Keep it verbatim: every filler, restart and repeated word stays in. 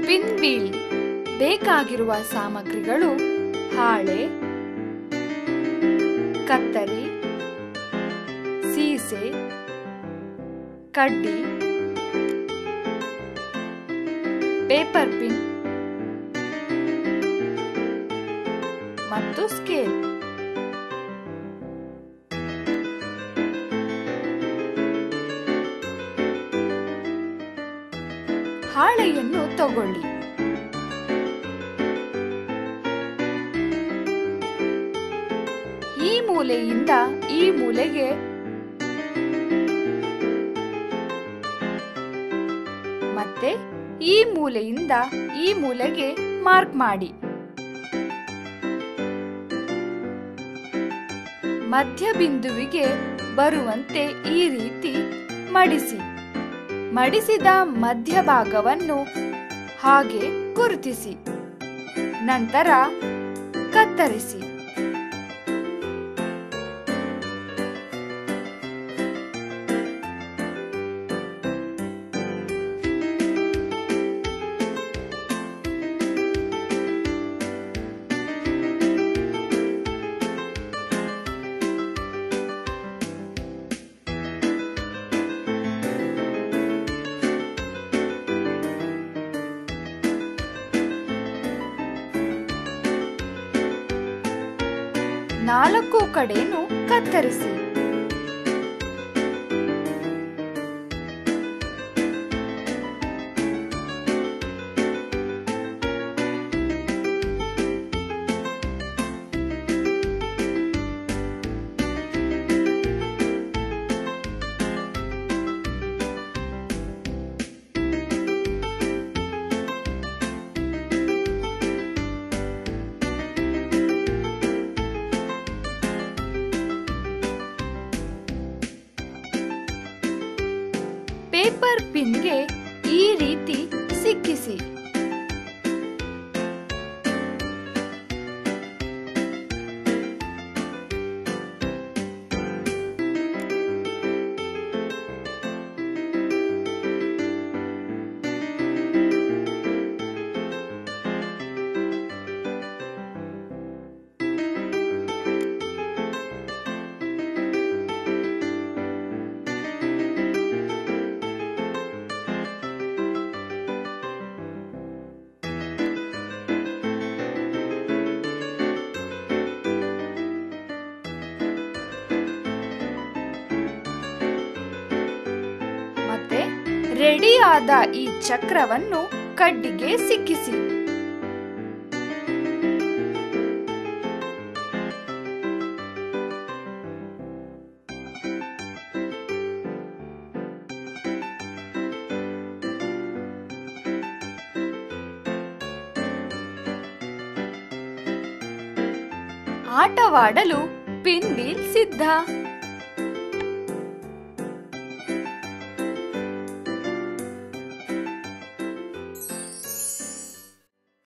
ಪಿನ್ವೀಲ್ ಬೇಕಾಗಿರುವ ಸಾಮಗ್ರಿಗಳು ಹಾಳೆ, ಕತ್ತರಿ, ಸೀಸೆ, ಕಡ್ಡಿ, ಪೇಪರ್ ಪಿನ್ ಮತ್ತು ಸ್ಕೇಲ್. ಹಾಳೆಯನ್ನು ತಗೊಳ್ಳಿ. ಈ ಮೂಲೆಯಿಂದ ಈ ಮೂಲೆಗೆ ಮತ್ತೆ ಈ ಮೂಲೆಯಿಂದ ಈ ಮೂಲೆಗೆ ಮಾರ್ಕ್ ಮಾಡಿ. ಮಧ್ಯಬಿಂದುವಿಗೆ ಬರುವಂತೆ ಈ ರೀತಿ ಮಡಿಸಿ. ಮಡಿಸಿದ ಮಧ್ಯಭಾಗವನ್ನು ಹಾಗೆ ಗುರುತಿಸಿ. ನಂತರ ಕತ್ತರಿಸಿ. ನಾಲ್ಕು ಕಡೆನೂ ಕತ್ತರಿಸಿ. ಪೇಪರ್ ಪಿನ್ಗೆ ಈ ರೀತಿ ಸಿಕ್ಕಿಸಿ. ರೆಡಿಯಾದ ಈ ಚಕ್ರವನ್ನು ಕಡ್ಡಿಗೆ ಸಿಕ್ಕಿಸಿ. ಆಟವಾಡಲು ಪಿನ್ವೀಲ್ ಸಿದ್ಧ.